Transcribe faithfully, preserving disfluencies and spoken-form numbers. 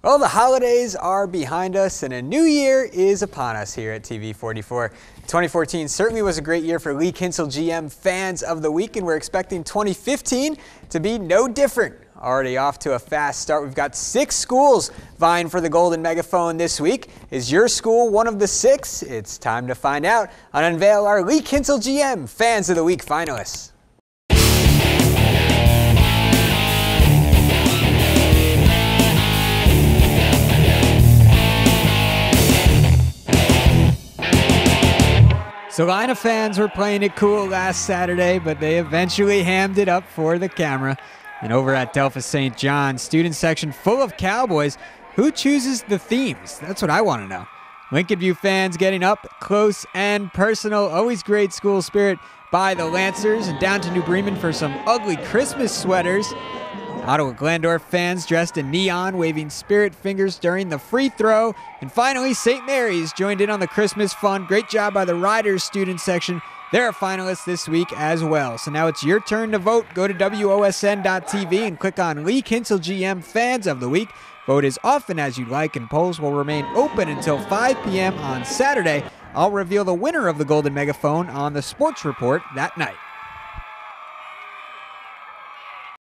Well, the holidays are behind us and a new year is upon us here at T V forty-four. twenty fourteen certainly was a great year for Lee Kinstle G M Fans of the Week, and we're expecting twenty fifteen to be no different. Already off to a fast start. We've got six schools vying for the Golden Megaphone this week. Is your school one of the six? It's time to find out and unveil our Lee Kinstle G M Fans of the Week finalists. Salina fans were playing it cool last Saturday, but they eventually hammed it up for the camera. And over at Delphus Saint John, student section full of Cowboys. Who chooses the themes? That's what I want to know. Lincoln View fans getting up close and personal. Always great school spirit by the Lancers, and down to New Bremen for some ugly Christmas sweaters. Ottawa Glandorf fans dressed in neon, waving spirit fingers during the free throw. And finally, Saint Mary's joined in on the Christmas fun. Great job by the Riders student section. They're finalists this week as well. So now it's your turn to vote. Go to W O S N dot T V and click on Lee Kinstle G M Fans of the Week. Vote as often as you like, and polls will remain open until five p m on Saturday. I'll reveal the winner of the Golden Megaphone on the Sports Report that night.